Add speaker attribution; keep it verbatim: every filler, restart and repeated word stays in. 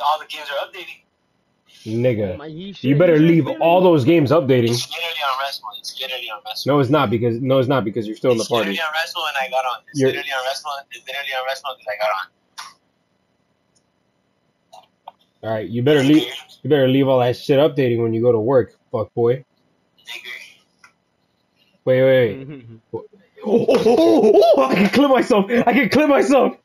Speaker 1: all the games are updating.
Speaker 2: Nigga,
Speaker 3: My, he should,
Speaker 2: you better
Speaker 3: he
Speaker 2: leave all those games updating.
Speaker 1: It's literally on Wrestle. It's literally on Wrestle.
Speaker 2: No, it's not because no, it's not because you're still in the
Speaker 1: It's
Speaker 2: party.
Speaker 1: literally on Wrestle and I got on. It's
Speaker 2: You're,
Speaker 1: literally on Wrestle. It's literally on Wrestle because I got on.
Speaker 2: all right, you better leave. You better leave all that shit updating when you go to work, fuck boy. Wait, wait, wait. oh, oh, oh, oh, oh, I can clip myself. I can clip myself.